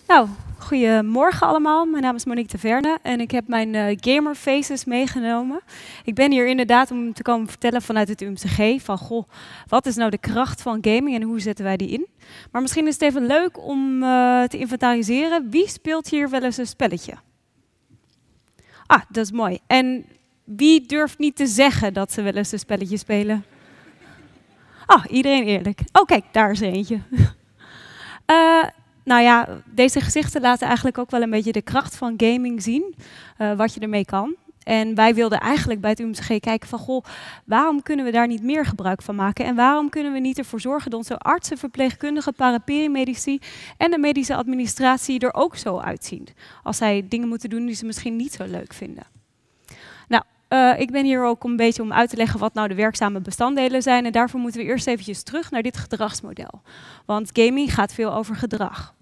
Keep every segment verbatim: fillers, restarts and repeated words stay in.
Nou, goedemorgen allemaal. Mijn naam is Monique de Verne en ik heb mijn uh, gamer faces meegenomen. Ik ben hier inderdaad om te komen vertellen vanuit het U M C G van goh, wat is nou de kracht van gaming en hoe zetten wij die in? Maar misschien is het even leuk om uh, te inventariseren. Wie speelt hier wel eens een spelletje? Ah, dat is mooi. En wie durft niet te zeggen dat ze wel eens een spelletje spelen? Ah, iedereen eerlijk. Oh kijk, daar is er eentje. uh, Nou ja, deze gezichten laten eigenlijk ook wel een beetje de kracht van gaming zien, uh, wat je ermee kan. En wij wilden eigenlijk bij het U M C G kijken van, goh, waarom kunnen we daar niet meer gebruik van maken? En waarom kunnen we niet ervoor zorgen dat onze artsen, verpleegkundigen, paraperimedici en de medische administratie er ook zo uitzien? Als zij dingen moeten doen die ze misschien niet zo leuk vinden. Nou, uh, ik ben hier ook een beetje om uit te leggen wat nou de werkzame bestanddelen zijn. En daarvoor moeten we eerst eventjes terug naar dit gedragsmodel. Want gaming gaat veel over gedrag.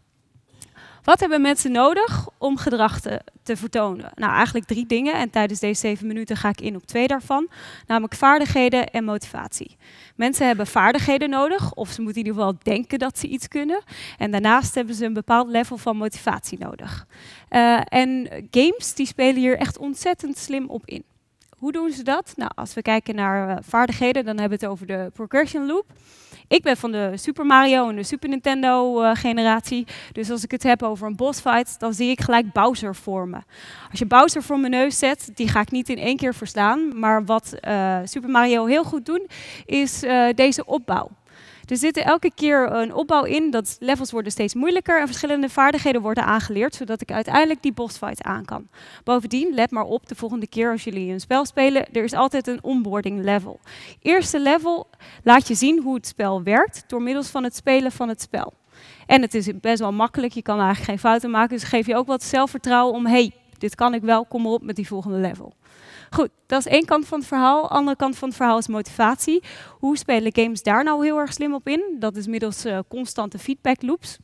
Wat hebben mensen nodig om gedrag te, te vertonen? Nou, eigenlijk drie dingen. En tijdens deze zeven minuten ga ik in op twee daarvan. Namelijk vaardigheden en motivatie. Mensen hebben vaardigheden nodig, of ze moeten in ieder geval denken dat ze iets kunnen. En daarnaast hebben ze een bepaald level van motivatie nodig. Uh, en games die spelen hier echt ontzettend slim op in. Hoe doen ze dat? Nou, als we kijken naar uh, vaardigheden, dan hebben we het over de progression loop. Ik ben van de Super Mario en de Super Nintendo uh, generatie. Dus als ik het heb over een boss fight, dan zie ik gelijk Bowser voor me. Als je Bowser voor mijn neus zet, die ga ik niet in één keer verslaan. Maar wat uh, Super Mario heel goed doet, is uh, deze opbouw. Er zit elke keer een opbouw in, dat levels worden steeds moeilijker en verschillende vaardigheden worden aangeleerd, zodat ik uiteindelijk die bossfight aan kan. Bovendien, let maar op, de volgende keer als jullie een spel spelen, er is altijd een onboarding level. Eerste level laat je zien hoe het spel werkt door middels van het spelen van het spel. En het is best wel makkelijk, je kan eigenlijk geen fouten maken, dus geef je ook wat zelfvertrouwen om, hey, dit kan ik wel, kom maar op met die volgende level. Goed, dat is één kant van het verhaal. Andere kant van het verhaal is motivatie. Hoe spelen games daar nou heel erg slim op in? Dat is middels uh, constante feedback loops.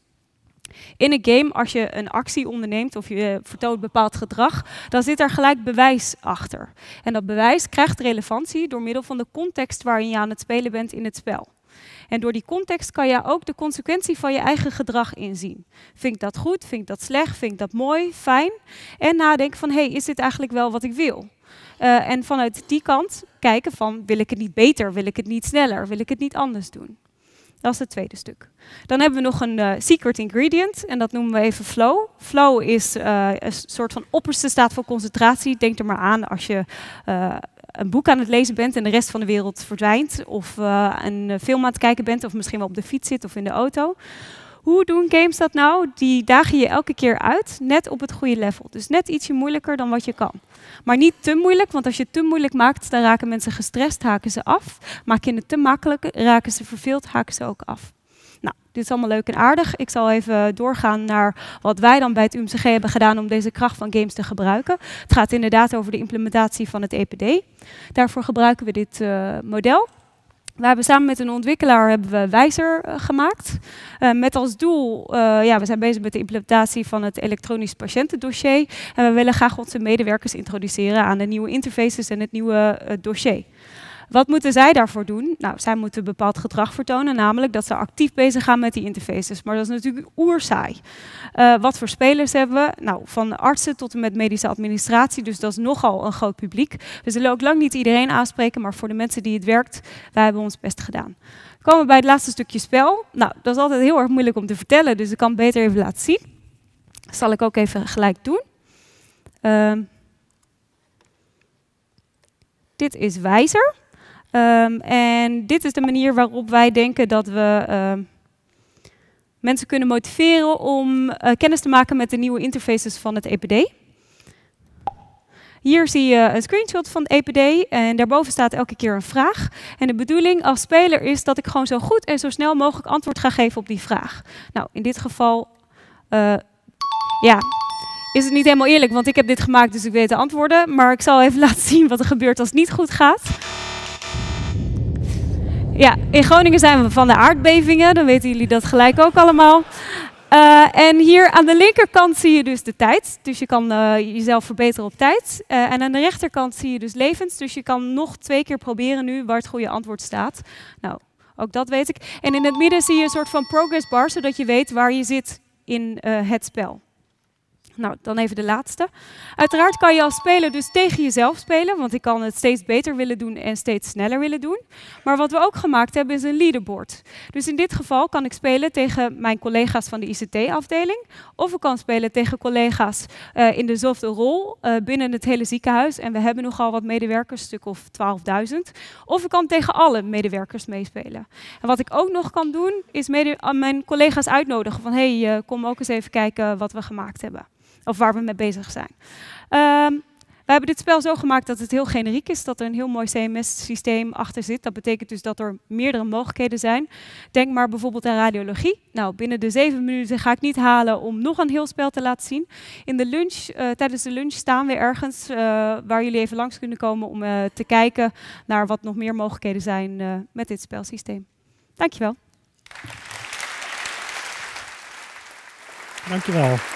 In een game, als je een actie onderneemt of je vertoont bepaald gedrag, dan zit er gelijk bewijs achter. En dat bewijs krijgt relevantie door middel van de context waarin je aan het spelen bent in het spel. En door die context kan je ook de consequentie van je eigen gedrag inzien. Vind ik dat goed? Vind ik dat slecht? Vind ik dat mooi? Fijn? En nadenken van, hé, hey, is dit eigenlijk wel wat ik wil? Uh, en vanuit die kant kijken van, wil ik het niet beter? Wil ik het niet sneller? Wil ik het niet anders doen? Dat is het tweede stuk. Dan hebben we nog een uh, secret ingredient en dat noemen we even flow. Flow is uh, een soort van opperste staat van concentratie. Denk er maar aan als je uh, een boek aan het lezen bent en de rest van de wereld verdwijnt. Of uh, een film aan het kijken bent of misschien wel op de fiets zit of in de auto. Hoe doen games dat nou? Die dagen je elke keer uit, net op het goede level. Dus net ietsje moeilijker dan wat je kan. Maar niet te moeilijk, want als je het te moeilijk maakt, dan raken mensen gestrest, haken ze af. Maak je het te makkelijk, raken ze verveeld, haken ze ook af. Nou, dit is allemaal leuk en aardig. Ik zal even doorgaan naar wat wij dan bij het U M C G hebben gedaan om deze kracht van games te gebruiken. Het gaat inderdaad over de implementatie van het E P D. Daarvoor gebruiken we dit uh, model. We hebben samen met een ontwikkelaar hebben we Wijzer uh, gemaakt. Uh, met als doel, uh, ja, we zijn bezig met de implementatie van het elektronisch patiëntendossier. En we willen graag onze medewerkers introduceren aan de nieuwe interfaces en het nieuwe uh, dossier. Wat moeten zij daarvoor doen? Nou, zij moeten bepaald gedrag vertonen, namelijk dat ze actief bezig gaan met die interfaces. Maar dat is natuurlijk oerzaai. Uh, wat voor spelers hebben we? Nou, van artsen tot en met medische administratie, dus dat is nogal een groot publiek. We zullen ook lang niet iedereen aanspreken, maar voor de mensen die het werkt, wij hebben ons best gedaan. We komen bij het laatste stukje spel. Nou, dat is altijd heel erg moeilijk om te vertellen, dus ik kan het beter even laten zien. Dat zal ik ook even gelijk doen. Uh, dit is Wijzer. Um, en dit is de manier waarop wij denken dat we uh, mensen kunnen motiveren om uh, kennis te maken met de nieuwe interfaces van het E P D. Hier zie je een screenshot van het E P D en daarboven staat elke keer een vraag. En de bedoeling als speler is dat ik gewoon zo goed en zo snel mogelijk antwoord ga geven op die vraag. Nou, in dit geval, uh, ja, is het niet helemaal eerlijk, want ik heb dit gemaakt, dus ik weet de antwoorden. Maar ik zal even laten zien wat er gebeurt als het niet goed gaat. Ja, in Groningen zijn we van de aardbevingen, dan weten jullie dat gelijk ook allemaal. Uh, en hier aan de linkerkant zie je dus de tijd, dus je kan uh, jezelf verbeteren op tijd. Uh, en aan de rechterkant zie je dus levens, dus je kan nog twee keer proberen nu waar het goede antwoord staat. Nou, ook dat weet ik. En in het midden zie je een soort van progress bar, zodat je weet waar je zit in uh, het spel. Nou, dan even de laatste. Uiteraard kan je als speler dus tegen jezelf spelen, want ik kan het steeds beter willen doen en steeds sneller willen doen. Maar wat we ook gemaakt hebben is een leaderboard. Dus in dit geval kan ik spelen tegen mijn collega's van de I C T-afdeling, of ik kan spelen tegen collega's uh, in dezelfde rol uh, binnen het hele ziekenhuis. En we hebben nogal wat medewerkers, een stuk of twaalfduizend. Of ik kan tegen alle medewerkers meespelen. En wat ik ook nog kan doen, is mede aan mijn collega's uitnodigen van hey, uh, kom ook eens even kijken wat we gemaakt hebben. Of waar we mee bezig zijn. Um, we hebben dit spel zo gemaakt dat het heel generiek is, dat er een heel mooi C M S-systeem achter zit. Dat betekent dus dat er meerdere mogelijkheden zijn. Denk maar bijvoorbeeld aan radiologie. Nou, binnen de zeven minuten ga ik niet halen om nog een heel spel te laten zien. In de lunch, uh, tijdens de lunch staan we ergens uh, waar jullie even langs kunnen komen om uh, te kijken naar wat nog meer mogelijkheden zijn uh, met dit spelsysteem. Dankjewel. Dankjewel.